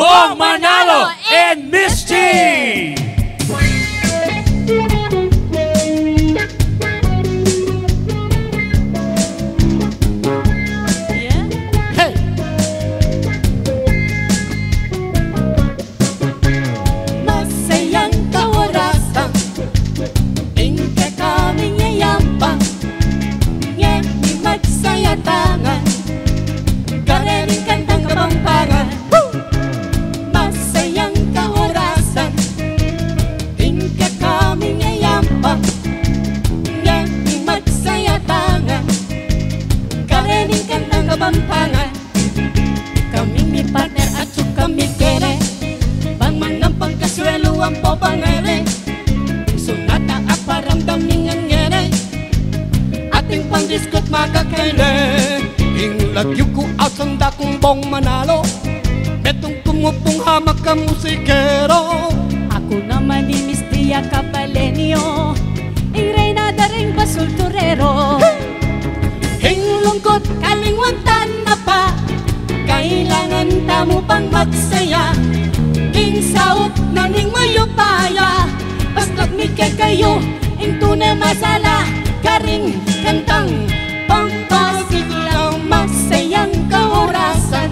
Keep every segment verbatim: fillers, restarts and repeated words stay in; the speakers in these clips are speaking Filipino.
Bong Manalo and Misty! Kapampangan, kami ni partner at kami kere, bang manampang kaswelo ang popangere, sunata at paramdaming ang ngere, ating pang-diskot makakaile, ing lagyo ko at sanda kong Bong Manalo, betong kumupong hamak ka musikero. Ako naman ni Mistia Capalenio, ing reynada ring basulturero. Hing lungkot kalingwatan na pa, kailangan tamo pang magsaya. Hing saot na ning mayupaya, basta't mikay kayo, ing tunay masala. Karing kantang pampasiglang masayang kaorasan.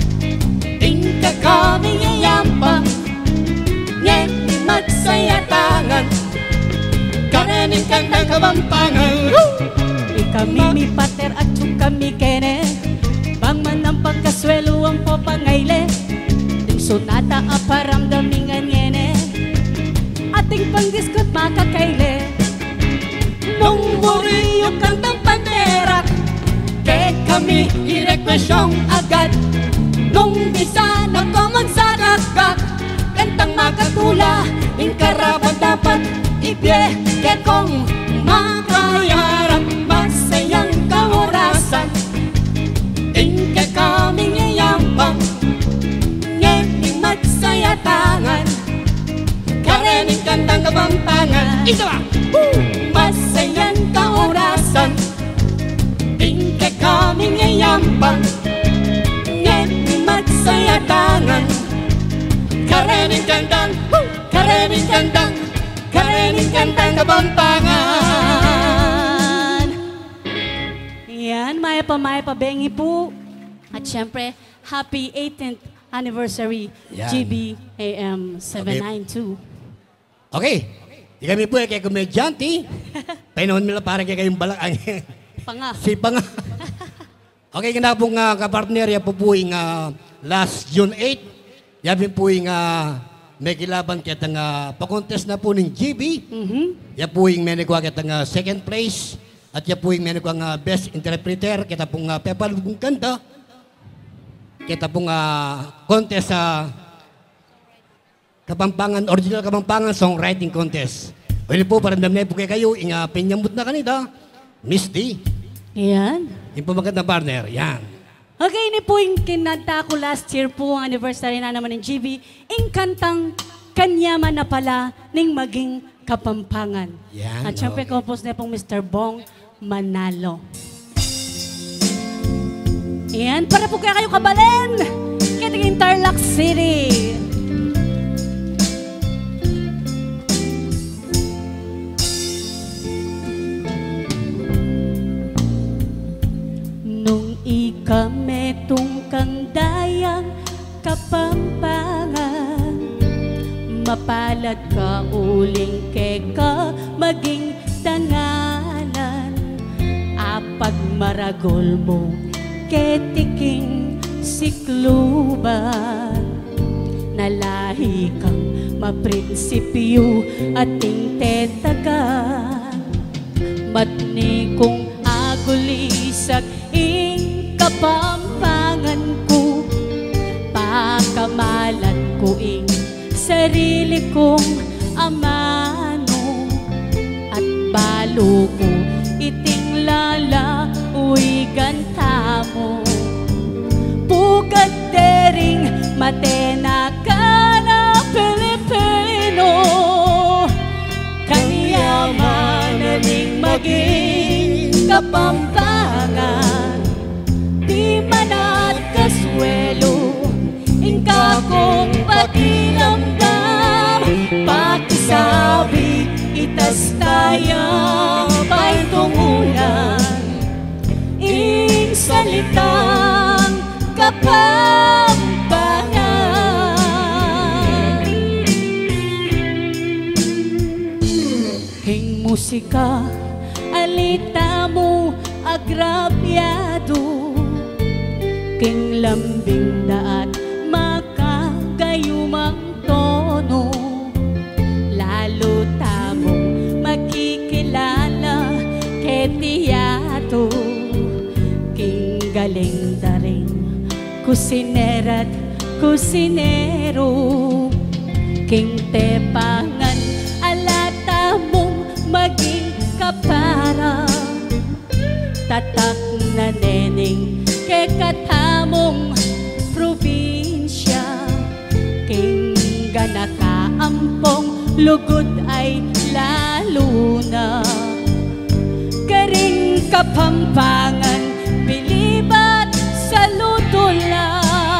Hing kakaming iyampa, ngek magsaya tangan. Karaning kantang kabampangan. Kami mi pater at kami kene, bang manampang kaswelo ang popangayle, ting sonata a paramdamingan ngene, ating pang-diskot makakayle. Nung buriyo kantang panderak, kaya kami irekwesyong agad. Nung bisa na komang sa kakak, kantang makatula, ing karapan dapat ibye, kaya kong makayarap. Masayang kaorasan, ing kakaming iyambang, ngayong magsaya tangan, karening kantang kabampangan. Isa ba? Masayang kaorasan, ing kakaming iyambang, ngayong magsaya tangan, karening kantang, karening kantang, karening kantang kabampangan. Yan, maya pa maya pa bengi po. At syempre, happy eighteenth anniversary Yan. G B A M seven ninety-two. Okay, di kami po kay komedyante. Painoon nila para kay kayong balak. Panga. Si Panga. Okay, kina pong uh, kapartner, yan po po yung uh, last June eighth. Yan po yung uh, may kilaban kaya uh, pa-contest na po ng G B. Mm-hmm. Yan po yung may nagwa kaya uh, second place. At yan po yung may nagwa uh, best interpreter. Kita pong uh, pepalugong kanta. Kita pong uh, contest sa uh, Kapampangan, original Kapampangan Songwriting Contest. Pwede po, parang damnay po kayo. Inga pinyambut na kanita. Miss D. Yan. Yung po magandang partner. Yan. Okay, ini po yung kinanta ko last year po, ang anniversary na naman ng G B. Yung kantang Kanyaman na pala ning maging Kapampangan. Yan. At syempre, Okay. compose na pong Mister Bong Manalo. Ayan, para po kaya kayo kabalen. Kiting Tarlac City. Nung ikametong kang dayang Kapampangan, mapalad ka uling keka maging tangalan. Apag maragol mo ketiking sikluban, nalahi kang maprinsipyo ating tetagan. Matni kong agulisag ing Kapampangan ko, pakamalan ko ing sarili kong amano, at balo ko iting lala uy ganta mo. Pugat dering matena ka na Pilipino, kanyaman ning maging Kapampangan. Di manat kaswelo ing kako kakong pakiramdam, pakisabi, itas tayo pa'y tungulan. Ing salitang kapampangan, hing musika, alita mo agrabyado, king lambing daat makagayumang tono, lalo tamong makikilala ketiyato, king galing daring kusinera't kusinero, king tepangan alata mong maging kapara, tatak na neneng ke katamong probinsya, king ganakaampong lugod ay lalo na, karing kapampangan bilibat sa lutula,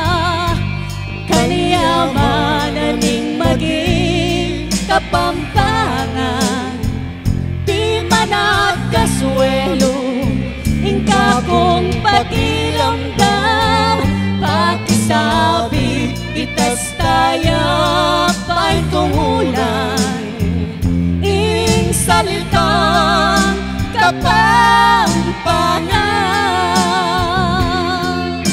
kaniyamanan ning maging kapampangan, di manat kaswelo, ingka kong pakiramdam, pakisabi, itas tayo pa'y tungulan. Ing salitang kapampangan,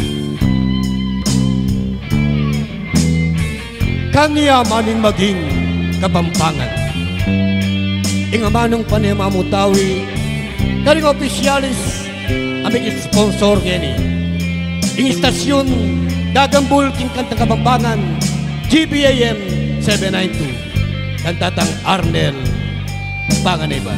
kaniya maning maging kapampangan. Inga manong panemamutawi, karing opisyalis, aming sponsor gini. Ing istasyon, gagambul king kantang kapampangan, G B A M seven ninety-two, kantatang Arnel Panganiban.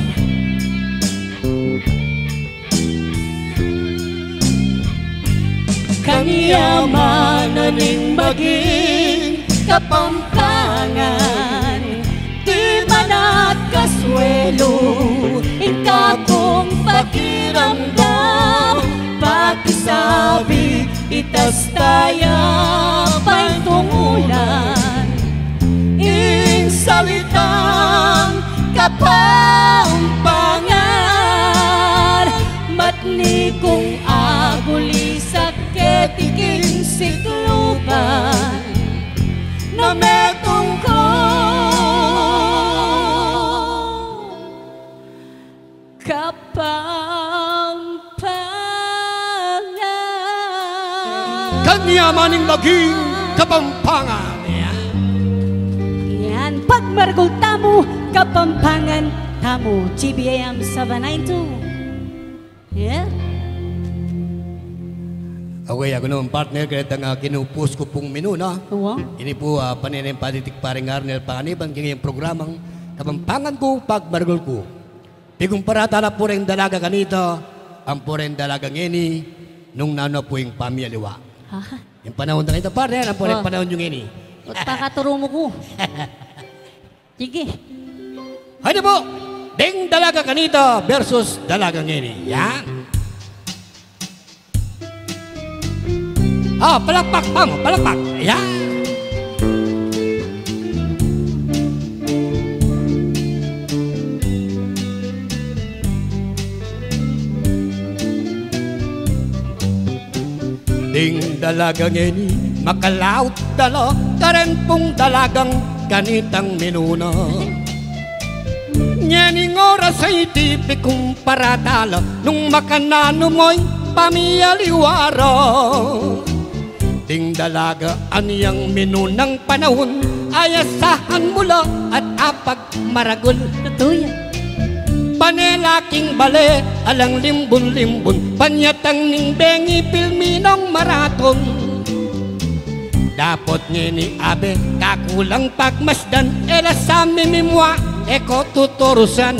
Kanyamanan ning maging kapampangan, di manat kaswelo, ingka kong pakiramdam, pakisabi, itas tayo pa'y tungulan. Ing salitang kapampangan, matni kong aguli sa ketiking sikluban, na metong ko kapampangan. Kanya maning maging kapampangan. Yan. Yan, pagmargol tamo, kapampangan tamo, G B A M seven ninety-two. Yeah. Okay, ako naman partner, kaya itang uh, kinupus ko pong menu, no? Wow. Ini po uh, paninin patitik paring Arnel Panganiban, kaya yung programang kapampangan ko, pagmargol ko. Pigumpara tala po rin dalaga kanito, ang po rin dalaga ngini, nung nano po yung pamiyaliwa. Ha? Yung panahon na ito, partner, ang po rin Oh. panahon yung ngini. Pagkaturo mo ko. Sige. Ano po? Ding dalaga kanito versus dalaga ngini. Yan. Ah, palakpak, mamo, palakpak. Yan. Ding dalagang ini makalaut dalo, karen pong dalagang ganitang minuna. Nyening oras ay tipi kong paratalo, nung makanano mo'y pamiyaliwaro. Ding dalaga aniyang minunang panahon, ayasahan mula at apag maragol. Totoo yan. Panelaking bale, alang limbun-limbun, panyatang ning bengi pilminong maraton. Dapot ngini abe, kakulang pagmasdan, ela sa mimimwa, eko tuturusan.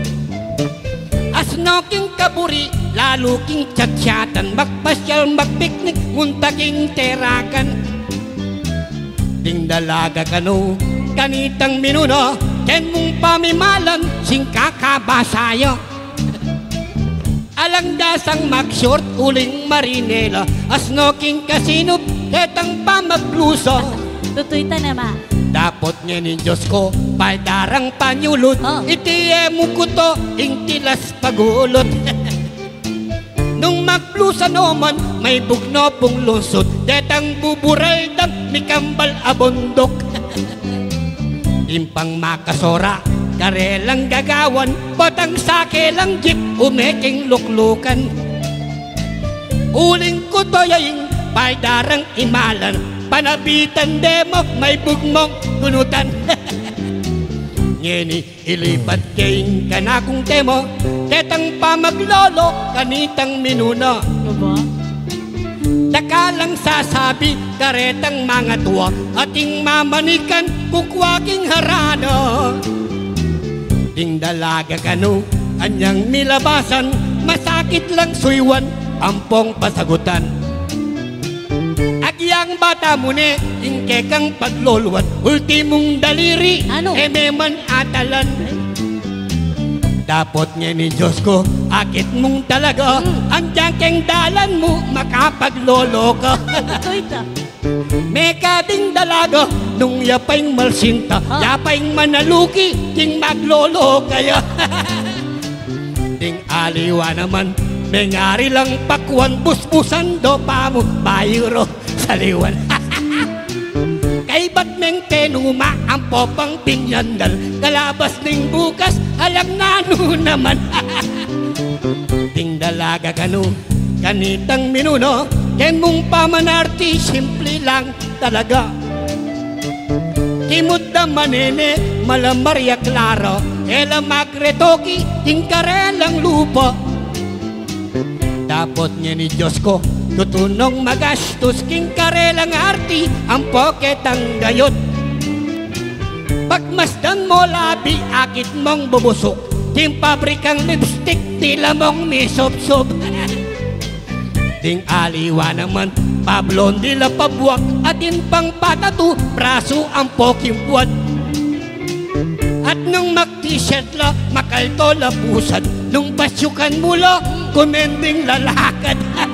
Asno king kaburi, lalo king tsatsatan, magpasyal magpiknik, muntaking terakan. Ding dalaga kano, kanitang minuno, ken mong pamimalan, sing kakabasayo. Alam Nakalanggasang mag-short, uling marinela, asnoking kasinop, ketang pa magluso. Tutoy ta na ma. Dapot nga ni Diyos ko, paydarang panyulot, Oh. itiye mo ko to, ingtilas pagulot. Nung maglusa naman, may bugno pong lusot, detang buburay dang ni kambal abondok. Impang makasora, karelang gagawan, batang sake lang jeep, umeking luklukan. Uling ko to yaing, paydarang imalan, panabitan demo, may bugmong gunutan. Ngeni, ilipat kaing kanakong temo, ketang pamaglolo, kanitang minuno. Ano ba? Dakalang sasabi, karetang mga tuwa, ating mamanikan, kukwaking harano. Ding dalaga kanu, anyang nilabasan, masakit lang suywan, ampong pasagutan. Agyang bata mo ne, ingke kang pagluluan, ultimong daliri, Ano? ememan atalan. Dapot nga ni Diyos ko, akit mong talaga, Mm. andyan keng dalan mo, makapaglolo ka. Tutoy ta. May kading dalaga, nung yapaing malsinta, Ah. yapaing manaluki, ting maglolo kaya. Ding aliwa naman, may ngari lang pakwan, busbusan do pa mo, bayro sa liwan. Kay ba't meng tenuma ang popang pinyandal, kalabas ning bukas, alang nano naman. Ting dalaga kanu, kanitang minuno, ken mong pamanarti, simple lang talaga. Kimot na manene, mala Maria Clara, ela magretoki, ting karelang lupa. Dapot niya ni Diyos ko, tutunong magastos, king karelang arti, ang poket ang gayot. Pagmasdan mo labi, akit mong bubusok, ting pabrikang lipstick, tila mong misop-sop. Ding aliwa naman, pablon dila pabuwak, atin pang patatu, braso ang poking buwan. At nung mag-t-shirt la, makalto la pusad, nung basyukan mula, kumending lalakad.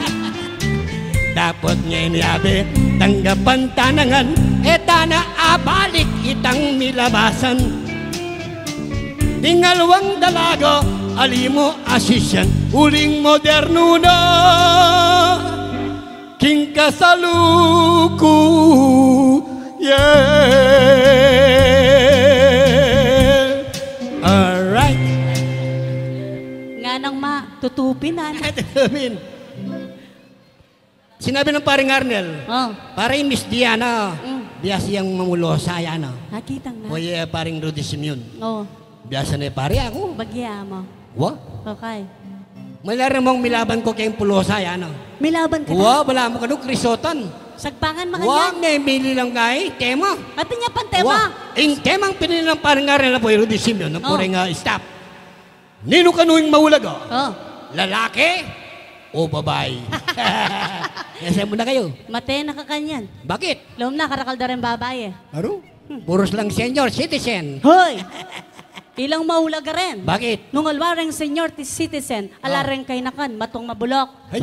Dapat ngayon yabe, tanggapan tanangan, eta na abalik itang nilabasan. Tingalawang dalaga, alimo asisyan, uling moderno na, king kasaluku, yeah. Alright. Nga nang ma, tutupin na. Amin. Sinabi ng paring Arnel, Oh. paring Miss Diana, Mm. biasa yang mamulosa yan. Nakita nga. O yeah, paring Rudy Simeon. Oh. Biasa na pari ako. Bagya mo. Wa? Okay. Malari mong milaban ko kayong pulosa yan. May laban ka na. Wa, wala mo ka no, krisotan. Sagpangan mga Wa, yan. may mili lang kay, tema. At niya pang tema. Yung temang pinili ng paring Arnel na po, Rudy Simeon, ng Oh. puring uh, staff. Nino kanuing maulaga? Oh. Lalaki o babae? Kasi mo na kayo. Mate na ka kanyan. Bakit? Lom na, karakal da rin babae. Ano? Puros lang senior citizen. Hoy! Ilang maulaga rin. Bakit? Nung alwareng senior t- citizen, alareng kay nakan, matong mabulok. Ay.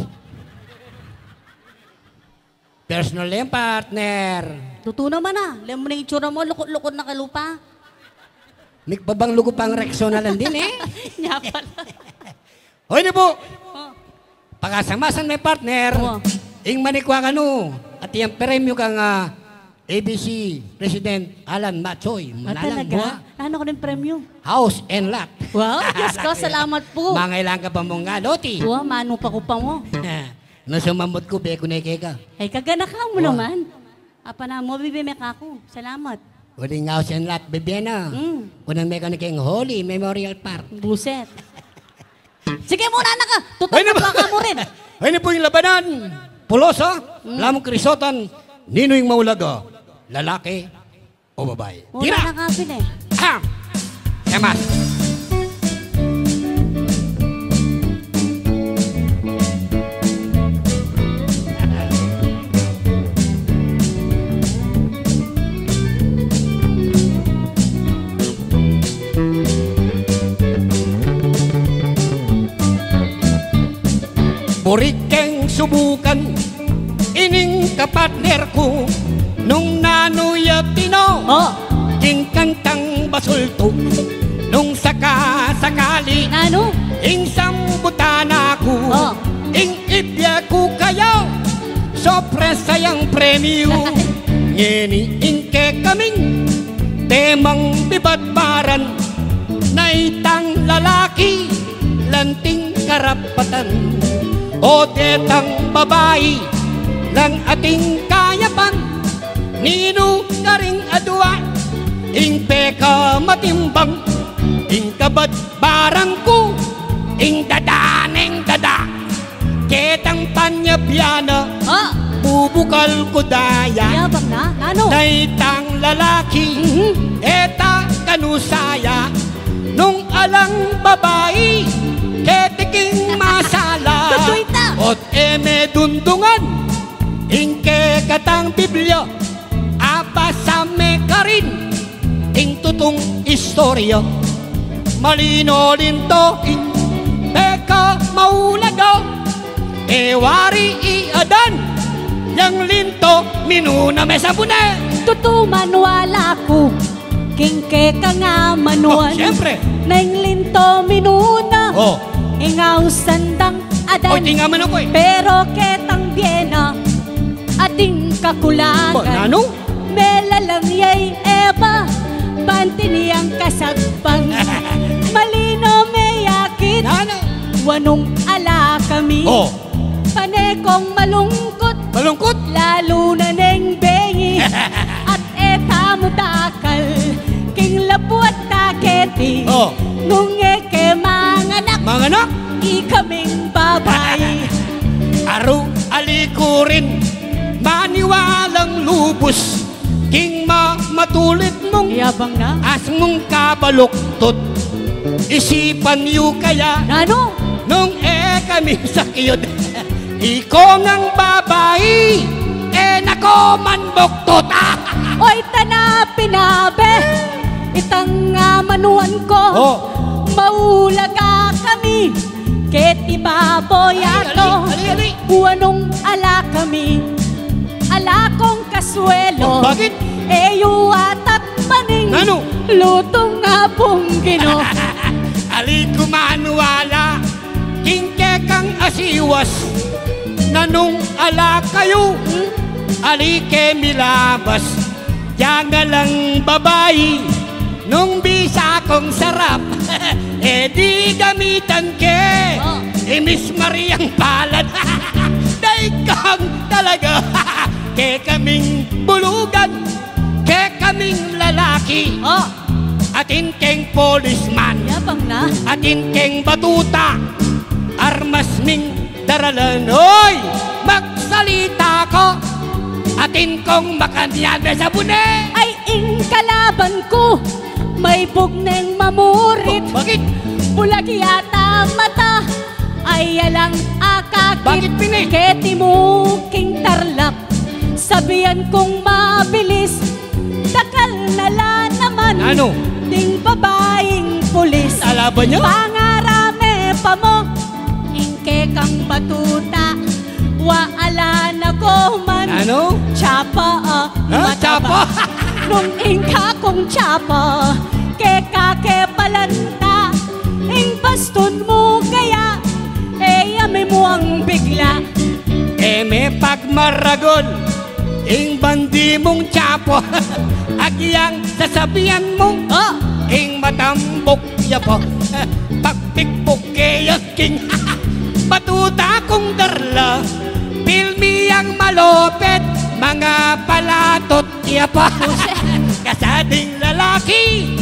Personal yan, partner. Tuto naman na. Alam mo na yung itsura mo, lukot-lukot na kalupa. May pabang lugo pang Rexona lang din eh. Nya pala. Hoy na po! Oh. Pagkasamasan may partner, Oo. ing manikwa ka no. At yung premyo kang ah, A B C President Alan Machoy. Ah, Manalang talaga? buha. Ano ko ng premium? House and lot. Wow, Diyos ko, salamat po. Mangailangan ka pa mong nga, Loti. Wow, mano pa ko pa mo. No sumamot ko, beko na ka. Ay, kagana ka mo Wow. naman. Apa na mo, bibime ka ako. Salamat. Huling house and lot, bebena. Mm. Unang mekan kayong Holy Memorial Park. Buset. Sige muna na ka. Tutok Ay, na naman. ka mo rin. Ay na po yung labanan. Pulosa, lamang krisotan, nino yung maulaga, lalaki o babae. Una Tira! na kapin eh. Ah! Yamas! Murikeng subukan ining kapartner ko nung nanuya tino Oh, king kantang basulto nung saka-sakali nano? ing sambutan ako Oh. ing ibya ko kayo sorpresa yang premyo ngeni ingke kaming temang bibatbaran na itang lalaki lanting karapatan o detang babae lang ating kayapan nino ka ring adwa ing peka matimbang ing kabad barang ko ing dadaneng dada ketang panyabiyana Oh, bubukal ko daya yabang na? Nano? naitang lalaki Mhm. eta kanusaya nung alang babae ketiking masala Tutuita. ot eme dundungan ingke katang Biblia abasame karin ing tutong istorya malino linto ing peka maulago ewari iadan yang linto minuna mesabune Tutuman wala ko, kingke ka nga oh, manuan. siyempre Nang linto minuna, oh ingaw sandang oy adan. di nga man ako eh Pero ketang biyena, ating oh, kakulagan. nano Melalang yay eba, banti niyang kasagpang. Malino may yakit, nano wanong ala kami. oh Panekong malungkot, malungkot lalo na neng bengi. At eta mo dakal, king lapuat taketi. oh Nung eke manganak, mga anak ikaming babae. Araw alikurin maniwalang lubos king ma matulit mong Yabang na? as mong kabaluktot isipan yu kaya Nano? nung e kami sa kiyod iko ngang babae e nako man buktot Oy, tana pinabe, itang nga manuan ko. oh Maulaga kami, keti baboy ato. ali ali Buwanong ala kami, ala kong kaswelo. bakit Eyo atat paning, ano lutong nga pong gino. ali kumanuwala kingke kang asiwas nanung ala kayo ali ke milabas yaga lang babae nung bisa kong sarap eh di gamitan ke Oh. eh Miss Mariang palad daikang talaga ke kaming bulugan ke kaming lalaki Oh, atin keng policeman yabang na? atin keng batuta armas ning daralan oy magsalita ko atin kong makanyabe sa bune Ay, ing kalaban ko, may bugneng mamurit. bakit Bulag yata mata, ay alang akakit. Bakit, Pine? Keti mo king tarlak, sabihan kong mabilis. Takal na la naman, Ano? ding babaeng pulis. alaban niya Pangarame pa mo, ingke kang batuta. Waala na ko man, ano tsapa ah, ha mataba. chapa Nung ingka kong tsapa, keka ke palanta, ing baston mo kaya, eh yami mo ang bigla. eh may pagmaragol ing bandi mong chapo agyang sasabihan mong Oh, ing matambok ya po pagpikpok kayaking batuta kong darla pilmi ang malopet mga palatot ya po kasading lalaki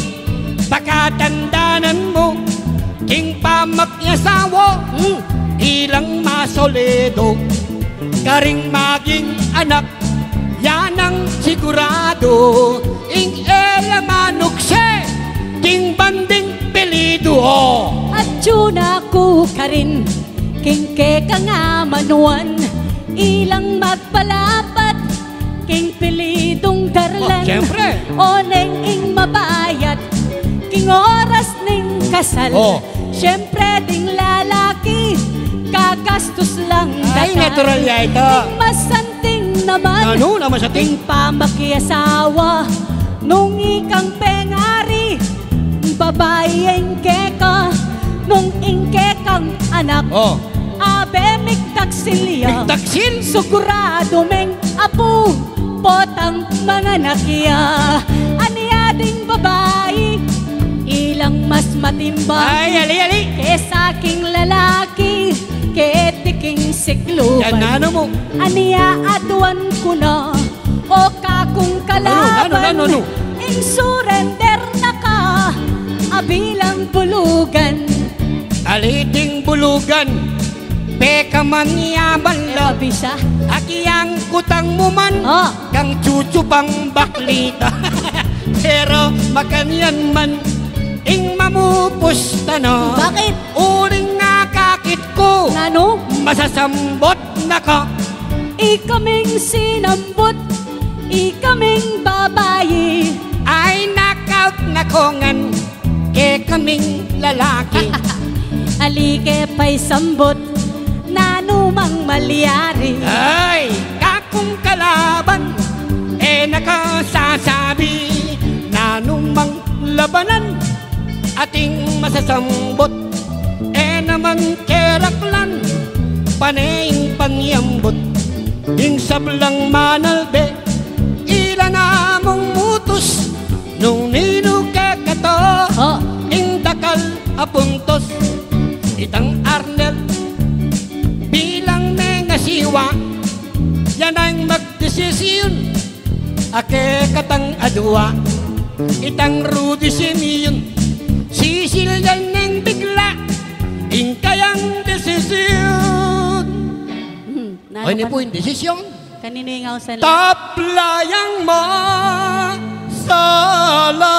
pakatandanan mo king pamakyasawo mm, ilang masoledo karing maging anak yan ang sigurado ing elamanukse king banding pelido at yun ako ka rin, kingke ka nga manuan, ilang magpalapat, king pilidong darlan. Oh, siyempre. O neng ing mabayat, king oras ning kasal. Oh. Siyempre ding lalaki, kagastos lang natural ya ito. Ting masanting naman. Ano naman sa ting? Ting pamakiasawa. Nung ikang pengari. Babae ingke ka. Nung ingke kang anak. Oh. Abe miktaksilya. Miktaksil? Sigurado meng apo. Potang mga nakiya. Aniya ding babae. Ilang mas matimbang. Ay, ali, ali. Kesa aking lalaki. Ketiking sikluban. Yan na ano mo. Aniya atuan ko na. O kakong kalaban. Ano, ano, ano, ano? Ing surrender na ka. Abilang bulugan. Aliting bulugan. Peka man yaman la. Bisa. Aki ang kutang mo man. Oh. Kang chuchu pang baklita. Pero makanyan man. Ing mamupusta no. Bakit? Uling nga kakit ko. Ano? Masasambot na ka. Ikaming sinambot. Ikaming babayi. Ay knockout na kongan. Ke kaming lalaki. Alike pa'y sambot. Nanumang malyari. Ay, kakong kalaban, eh nakasasabi na numang labanan, ating masasambot, eh naman keraklan, paneing pangyambot, ing sablang manalbe, ilan among mutos, nung ninukakato, Oh. ing dakal apuntos, itang Arnel, bilang nengasiwa, yan ang magdesisyon. Ake katang adwa, itang Rudy Simeon, sisilyan ng bigla, ing kayang desisyon. Hmm, nano O, hindi ka- po yung desisyon. Kanino yung sa Taplayang masala.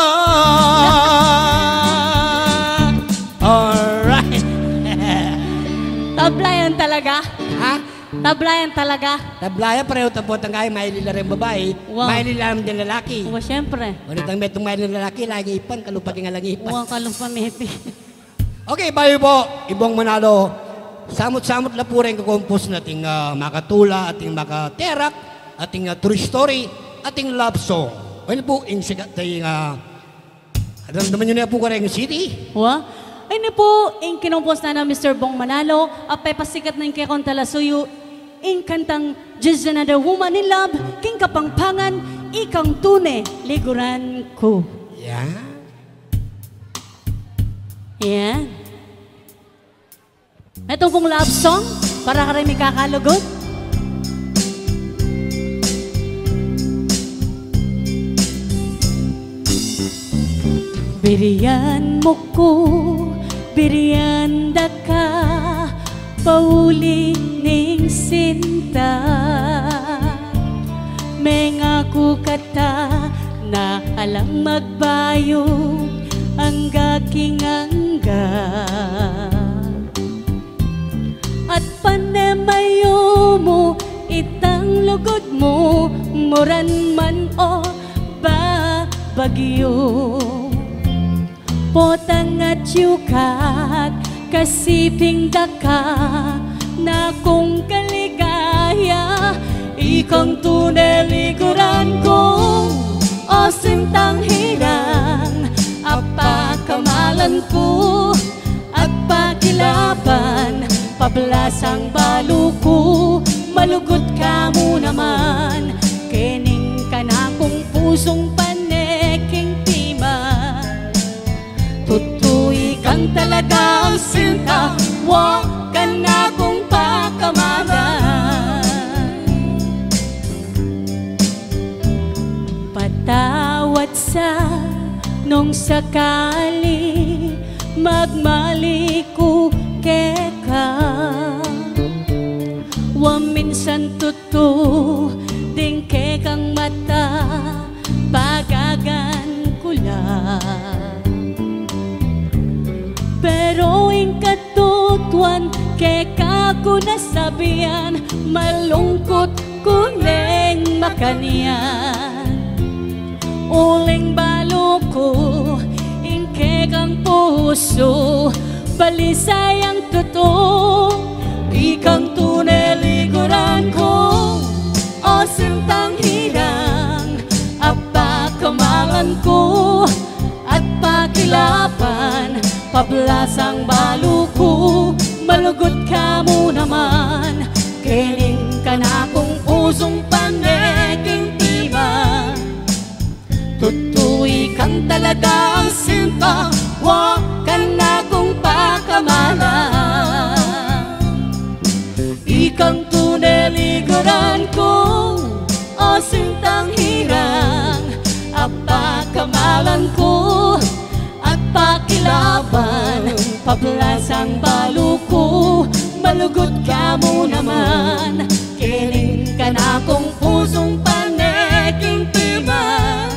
Alright. Tablayan talaga. Ha? Tablayan talaga. Tablaya pareho tapos ang kaya may lila rin babae, Wow. may lila din lalaki. Uwa, syempre. Ulit ang metong may lila lalaki, lagi ipan, kalupag nga lang ipan. Uwa kalumpa mepi. Okay, bayo po, Ibong Manalo. Samot-samot na po rin kakompos nating uh, makatula, ating makaterak, ating uh, true story, ating love song. Ano po, yung sikat ay, uh, naman nyo na po ka rin yung city. Uwa? Ay ni po, ing kinumpos na ng mister Bong Manalo, apay pasikat na yung kay Kontalasuyo, ing kantang Just Another Woman in Love, king kapangpangan, ikang tune, liguran ko. Yeah. Yan. Ito pong love song, para ka rin may kakalugod. Biriyan mo ko, biriyan da ka, pauli ning sinta. Mengaku kata na alang magbayo ang gaking angga. At panemayo mo, itang lugod mo, muran man o ba bagyo. Potang at yukat, kasiping daka, na kung kaligaya, ikang tunay liguran ko, o sintang hirang, apa kamalan ko, at pakilaban, pablasang baluko, malugod ka mo naman, kening ka na kung pusong paneking tima. Tutuy kang talagang sinta, wag ka na kung pakamalan. Patawad sa nung sakali magmaliko keka. Wa minsan tutu ding kekang mata pagagan ko lang. Pero ing katutuan keka ko nasabihan, malungkot kuning makanian. Uling balo ko ing kekang puso, balisay ang totoo, ikang tunay liguran pablasang baluko, malugot ka mo naman, kining ka na kung pusong paneking timan. Tutuy kang talagang sinta, wag ka na kung pakamala. Ikang tuneliguran ko, o sintang hirang, apakamalan ko at pakilaban. Pablasang baluko, malugot ka mo naman, kining ka na kung pusong paneking timan.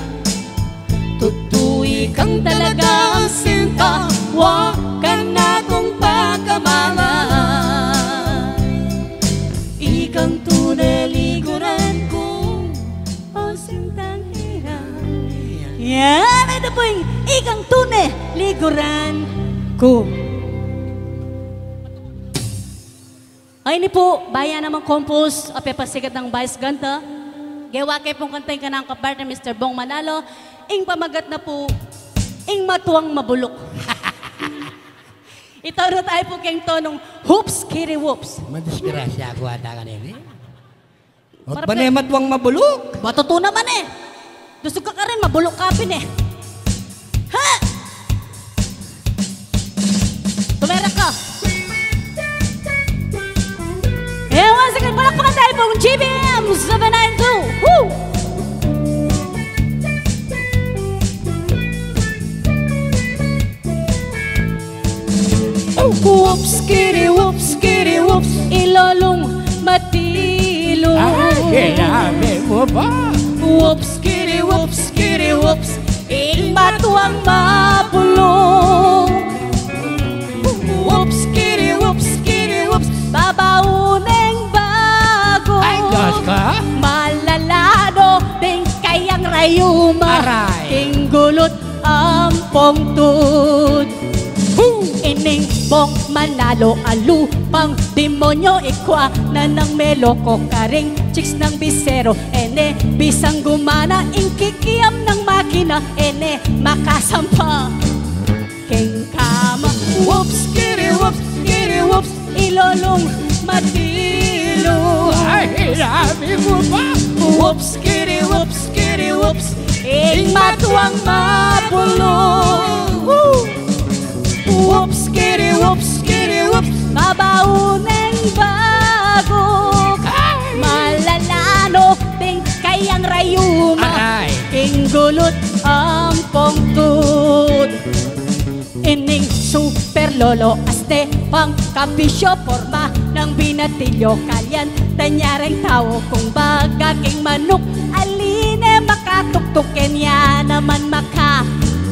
Tutuy kang talagang sinta, wag ka na kung pakamalan. Ikang tuneliguran ko, o sintang hirang. Yan, ito po yung ikang tuneliguran ko. Ay ni po, bayan naman compose, apepasikat ng Vice Ganta. Gawa kayo pong kantay ka ng kabar ni Mister Bong Manalo. Ing pamagat na po, ing matuwang mabulok. Ito na tayo po kayong tonong hoops, kitty whoops. Madisgrasya ako ata kanini. At Para ba na matuwang mabulok? Matuto naman eh. Gusto ka ka rin, mabulok ka pin eh. Ha! Tumera ka. Eh, once again, palakpakan tayo po kung G B M seven nine two. Woo! Whoops, kitty, whoops, kitty, whoops, ilolong matilo. Ay, kailangan mo ba? Whoops, kitty, whoops, kitty, whoops, ilmatuang mapulong. Whoops, kitty, whoops, kitty, whoops, babauneng bago. Ay, Diyos ka? Malalado din kayang rayuma. Aray. King gulot ang pongtud. Ining Bong Manalo alupang demonyo ikwa na ng meloko karing chicks ng bisero. Ene bisang gumana ingkikiyam ng makina. Ene makasampa king kama. Whoops, kitty, whoops, kitty, whoops, ilolong matilo. Ay, labi mo ba? Whoops, kitty, whoops, kitty, whoops, ing matuang mapulong. Woo! Whoops, kitty, whoops, kitty, whoops, mabauneng bago. Malalano ting kayang rayuma. Aray. King gulot ang pongtud. Ining super lolo aste pang kapisyo forma ng binatilyo kalyan. Tanyareng tao kung baga king manok. Aline makatuktukin ya naman maka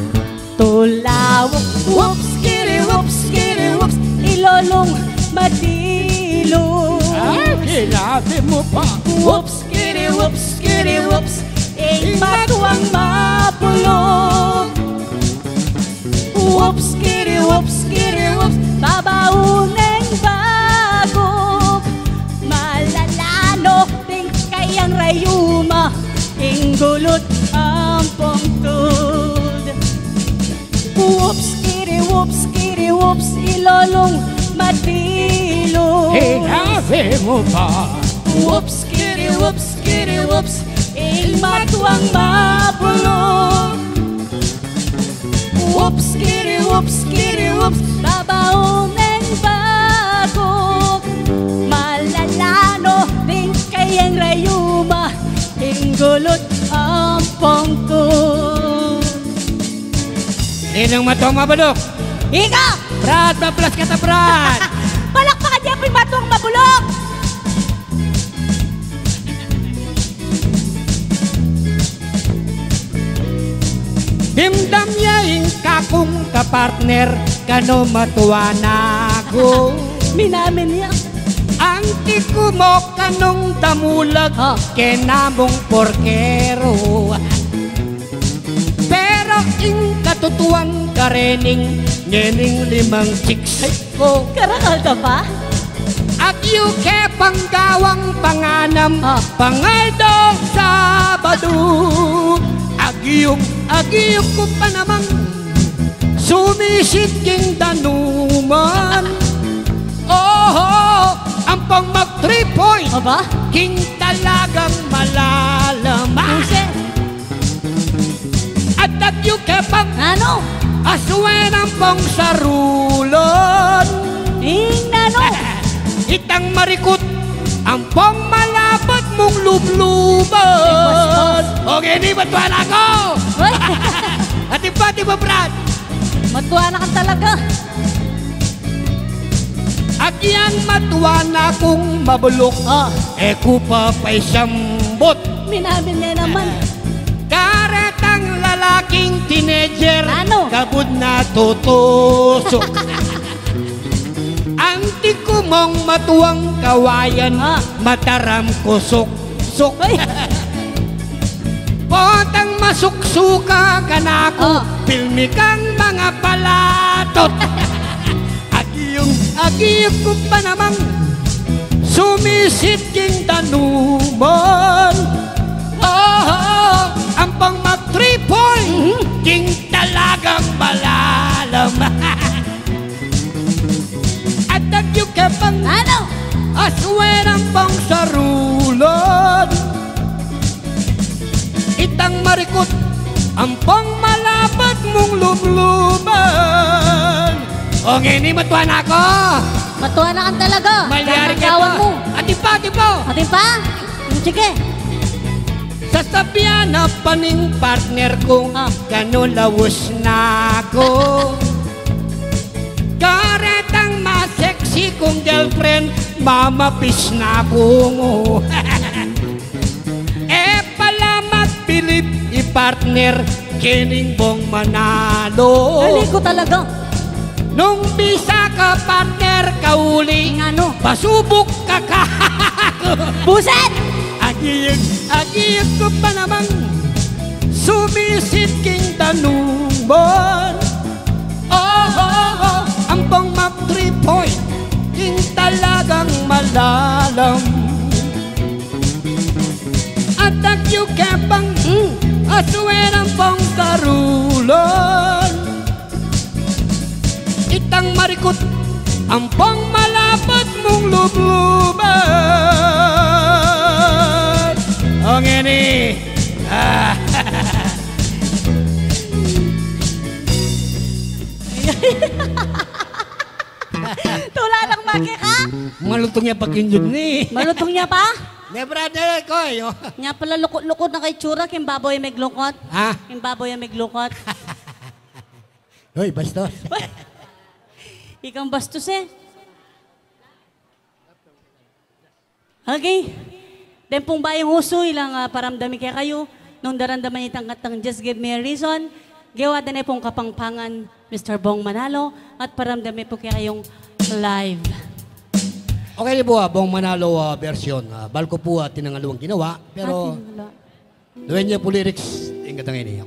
tulawok. Whoops, kitty, whoops, kitty, whoops, ilolong matilo. Ay, kailangan mo ba? Whoops, kitty, whoops, kitty, whoops, ing matuang mapulong. Whoops, kitty, whoops, kitty, whoops, babauneng bago. Malalano ting kayang rayuma, ing gulot ang pongtud. Whoops, kitty, whoops, kitty, whoops, ilolong matilo. Kailangan mo ba? Whoops, kitty, whoops, kitty, whoops, ing matuang mapulong. Whoops, kitty, whoops, kitty, whoops, babauneng bago. Malalano din kayang rayuma, ing gulot ang pongtud. Ninong matuwang mabulok. Ika! Brad, bablas ka ta, Brad. Palakpakan niya po yung matuang mabulok! Himdam yaing kakong kapartner, kano matuwa na ako. Minamin niya. Ang tiku mo kanong damulag, Ha? kenamong porkero. Pero ing katutuan karening, ngening limang chicks ko. Karakal ka pa? At yuke panggawang panganam, Ah. pangaldong Sabado. Agiyong, agiyong ko pa namang sumisid king danuman. Oh, ampang mag three point. Aba? King talagang malalama. Buse. At tagyo kepang Ano? aswen ampang sarulon. Ing nano? Itang marikot ampang malapad mong lubluban. Okay, di ba tuwan ako? Hoy! At iba, di ba, Brad? Matuwa na ka talaga. At yan matuwa na kung mabulok. Oh, E kupa pa'y siyambot. minamin niya naman. Karetang lalaking teenager. Ano? Kabud na tutusok. Anti ko mong matuwang kawayan. Ah. Mataram kusok-sok. Hoy! Potang masuksuka ka na ako. Oh. Pilmi kang mga palatot. Agiyong, agiyong ko pa namang sumisid king danuman. Oh, ampang mag three point. King talagang malalam. At agiyong ka pang Ano? aswen ang pang sarulon. Itang marikot ampang malapad mong lubluban. O ngini matuan ako. Matuwa na ka talaga. Malyari ka Kakagawan pa. mo. Ati pa, ati pa. Atin pa? Sige. Sasabihan na paning partner kong Ah. ganun lawos na ako. Karetang ma-sexy kong girlfriend, mamapis na ako mo. Eh pala magpilip i-partner, kining bong manalo. Dali ko talaga. Nung bisa ka partner kauli, Ing ano? pasubok ka ka. Buset! Agiyag, agiyag ko pa namang sumisid king danuman. Oh, oh, oh, ampang mag three point, king talagang malalam. At agyo kepang Mm. aswen ang pang karulon. Itang marikot ampang malapad mong lubluban. Ang ini ah. Tula lang maki ka? Malutong niya pag-injud ni. Malutong niya pa? Ne brother ko yo. Nya pala lukot-lukot na kay tsura, kim baboy may glukot. Ha? Kim baboy may glukot. Hoy, bastos. Ikang bastos eh. Okay. Den pong bayang huso ilang uh, paramdami kaya kayo. Nung darandaman itang katang Just Give Me a Reason. Gawa din pong kapangpangan Mister Bong Manalo. At paramdami po kaya kayong live. Okay ni po ah, Bong Manalo ah, version. Ah, balko po at tinangalawang ginawa. Pero doon niya po lyrics. Tingkat ang ini.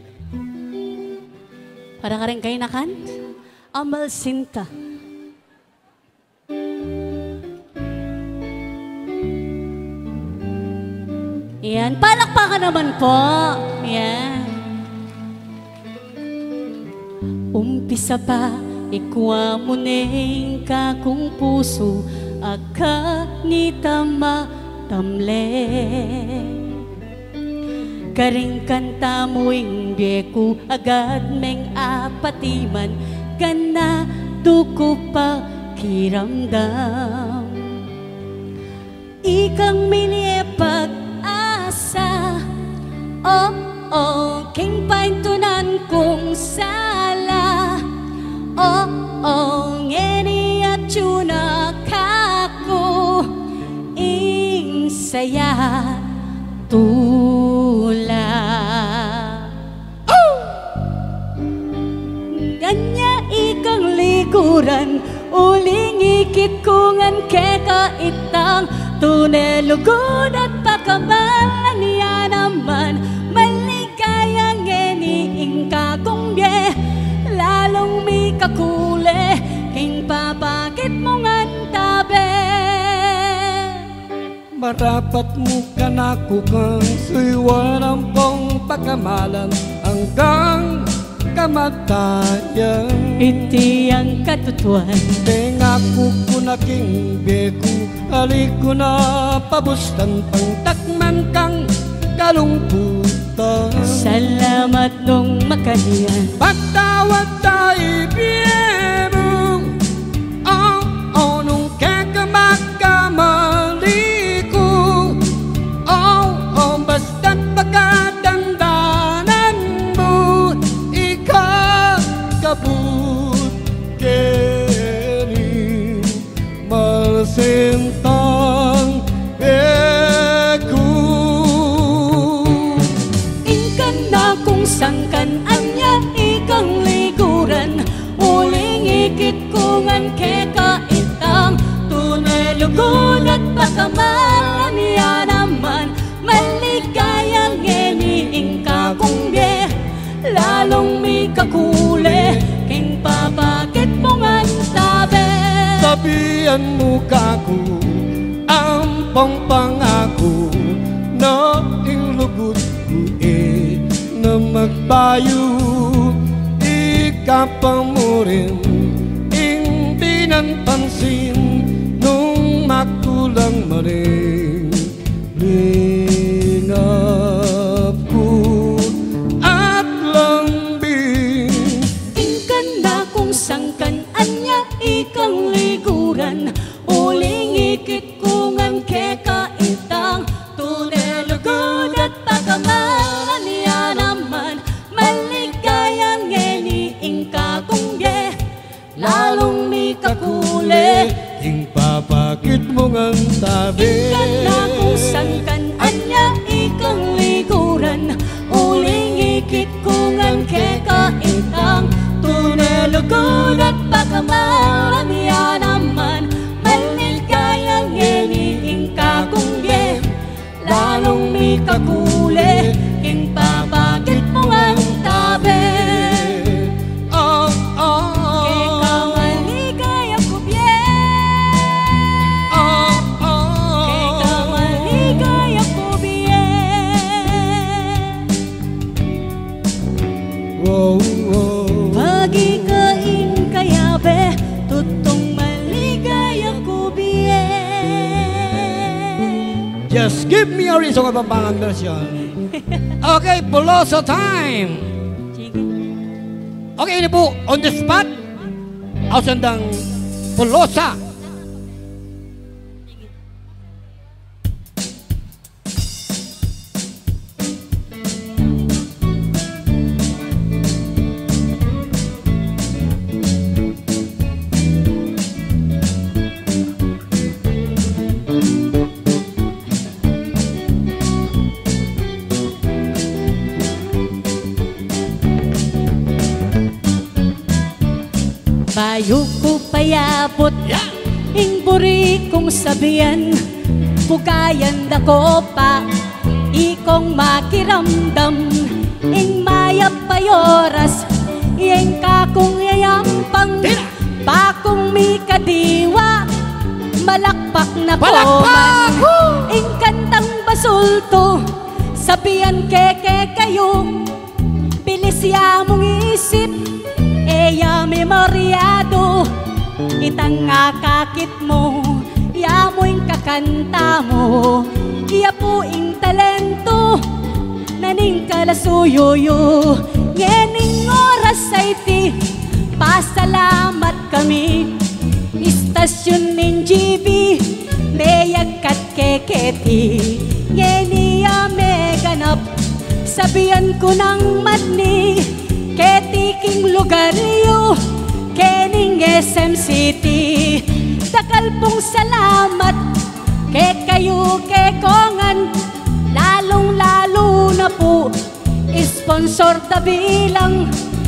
Para ka rin kayo nakan? Amal Sinta. Yan, palakpakan naman po. Yan. Umpisa pa, ikwa mo ning kakong puso, aka ni tama tamle. Karing kanta mo hindi ko agad meng apatiman, kana tuko pa kiramdam. Ikang minipag asa, oh, oh, king paintunan kong sala, oh, oh, ngeni at tuna kako, ing saya tula. Oh! Ganya ikang likuran, uling ikit kungan keka itang tunelugod at pakabalan niya naman maligayang iniing kakumbye lalong may kakule king papakit mong antabe. Marapat mo ka na kukang suywan ang pong pagkamalan hanggang kamatayan. Iti ang katutuan. Tenga kukunaking beku, aliko na pabustan pangtakman kang kalungkutan. Salamat nung makanian. Pagtawad tayo biyero, oh, oh, nung kakamagkamali ko, oh, oh, basta't pagkadandanan mo, ikaw kabut keri malsintang beku. Ingkan na kung sangkan anya ikang liguran, uling ikit kungan keka itang tunay lugod at pakamalan niya naman. Maligayang ngeniing kakungge, lalong may kakule, king papakit mo ngan tabi. Sabihan mo kako, ang pangpangako na ilugod ko eh, na magbayo. Ika mo rin, hindi nang pansin, nung makulang mo rin. Lingap ko at lambing. Ingkan na kung sangkan anya ikang liguran, uling ikit kungan keka itang tunay lugod at pakamalan niya naman. Maligayang ngeniing kakungge, lalong may kakule, Ing papakit mo ngang tabi. ingkan na kung sangkan anya ikang liguran, uling ikit kungan keka itang tunay lugod at pakamalan niya naman. Maligayang ngeniing kakungge, lalong may kakule, ing papakit mo ang tabi. Oh, oh, Keka maligaya ko bien, oh, oh. keka maligaya ko bien. Wow, wow. Pagi kaing kayabe, tutong maligaya ko bien. Just give me a reason of a bang version. Okay, Pulosa time. Sige. Okay, ini po, on the spot. Ausandang Pulosa. Bayo ko payapot, Yeah. ing buri kong sabihan, pugayan dako pa, ikong makiramdam, ing mayap payoras, ing kakong yayampang, Tira. pakong mi kadiwa, malakpak na Palakpak! koman, ing kantang basulto, sabihan keke kayo, bilis ya mong isip, eya memoryado, itang ngakakit mo, ya mo'y kakanta mo, iya po'ing talento, naning kalasuyuyo, ngening oras ay ti, pasalamat kami, istasyon nin G B, meyag kat keketi, ngeniya meganap, sabihan ko ng madni, ketiking lugaryo, kening S M City, dakal pong salamat, ke kayo kekongan, lalong lalo na po, sponsor tabilang,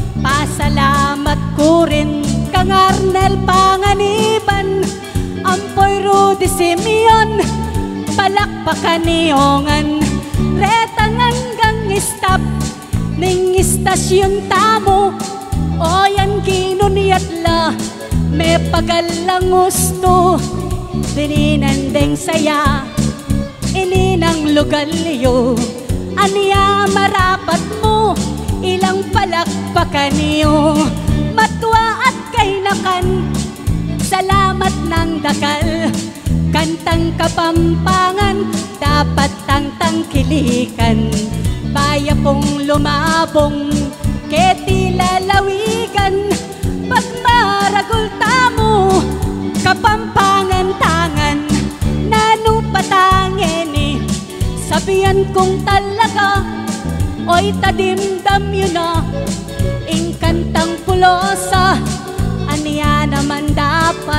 pasalamat ko rin, kang Arnel Panganiban, Ampoy Rudy Simeon, palakpakan niyongan, retangan gang stop, ning istasyon tamo, o yan kinuniyatla, may pagalang gusto, dininandeng saya, ininang lugal liyo, aniya marapat mo, ilang palakpakan niyo. Matwa at kainakan, salamat ng dakal. Kantang Kapampangan, dapat tang tangkilikan. Baya pong lumabong, keti lalawigan. Pagmaragul tamo, Kapampangan tangan. Nanu patangin eh, sabihan kong talaga, oy tadimdam yun na. Ingkantang pulosa, aniya naman dapat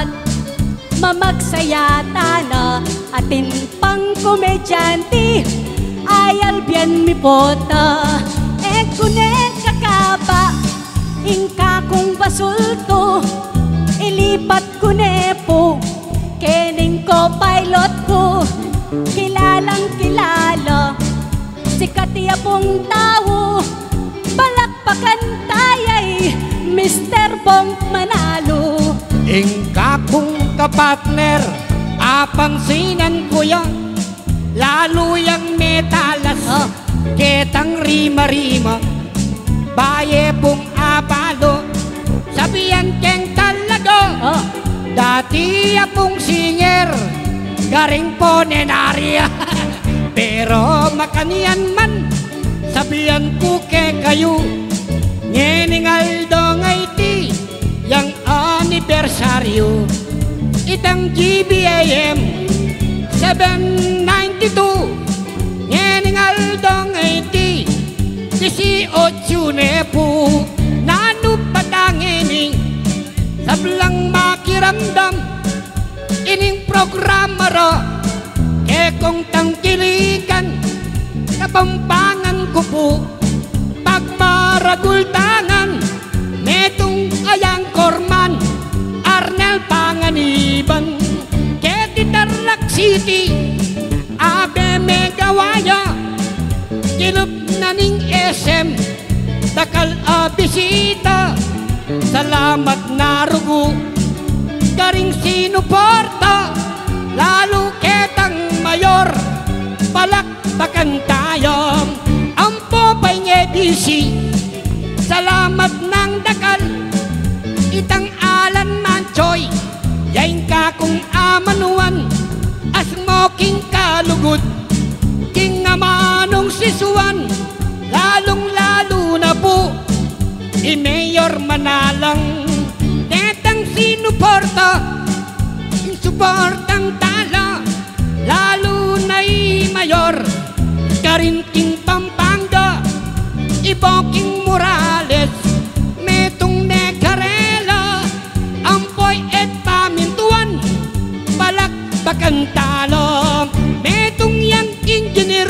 mamagsayata na. Atin pang komedyante, ayal biyan mi pota. E kunen kakaba, ingka kong basulto, ilipat kunepo, kening ko pilot ko, kilalang kilala, sikat iya pong tao, palakpakan tayay, Mister Bong Manalo. Ingka kong kapartner, apangsinan ko yan, lalo yang metalas, Oh. ketang rima-rima, baye pong apalo, sabihan keng talaga. Oh. Dati apong singer, garing po nenarya. Pero makanian man, sabihan ko ke kayo, ngeningal dong ay ti, yang anibersaryo. Itang G B A M seven ninety-two, ngeningal dong ay ti, eighteen ne po, nanu patangining, sablang makiramdam, ining programa ro, ke kong tangkilikan, Kapampangan ko po, pagmaragul tangan, metong ayang korman, Arnel Panganiban, ke Tarlac City, abe megawaya, kilup na ning S M, takal abisita, salamat narugo, garing sinuporta, lalo ketang mayor, palakpakan tayo, ampo pa'y ngebisi, salamat ng dakal, itang Alan Manchoy, yain ka kung amanuan, asmoking kalugod, king amanong sisuan, lalong lalo na po, i-Mayor Manalang, netang sinuporta, suportang tala, lalo na'y mayor, Karinting Pampanga, Iboking Morales, metong Necarela, ampoy et pamintuan, palakpakan talo, metong yang engineer,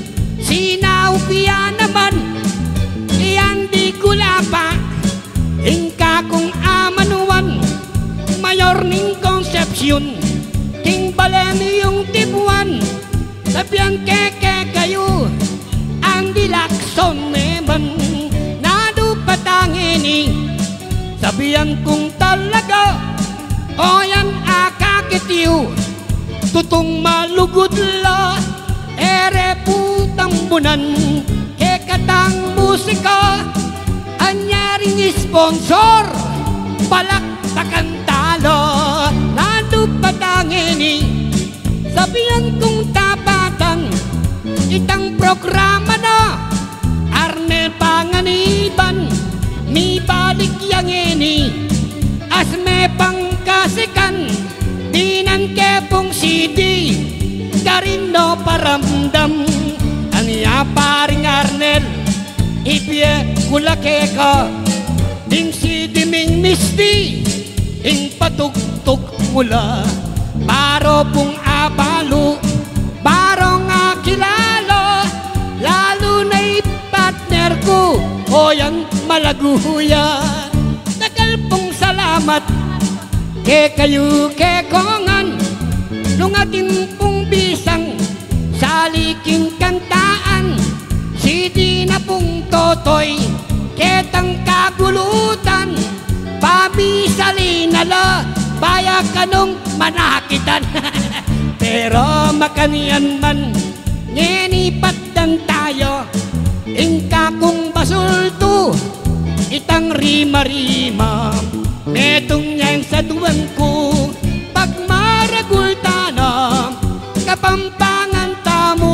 sinaupia naman, iyan di kulapa, ingka kong amanuan, mayor ning Concepcion, king balen yung tibuan, sabihan keke kayo, ang dilakson neman, nado patangini, sabihan kong talaga, o yan akakitiw, tutong malugod la, ere putang bunan, kekatang musika, anyaring sponsor, palakpakan talo, nado patangini, sabihan kong tapatan, itang programa na, Arnel Panganiban, mi balik yang ini, asme pangkasikan, dinan kepong C D, garin no paramdam, aniya paring Arnel, ipye kulake ka, ding si diming misti, ing patugtog mula, baro pong abalo, baro nga kilalo, lalo na'y partner ko, o yan malaguyan. Tagal pong salamat, ke kayo ke kongan, nung atin pong bisang, saliking kantaan, si di na pong totoy, ketang kagulutan, pabisali nala, baya kanong manakitan. Pero makanian man, ngenipat dan tayo, ingka kong basulto, itang rima-rima metong niyang sa tuwang ko pag maragulta na kapampangan tamo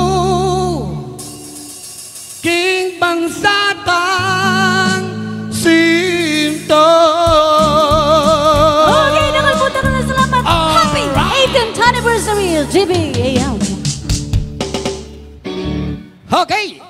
king bangsatang sinto. Okay, nakalpunta ka na salamat. Happy eighteenth anniversary G B A M. Okay.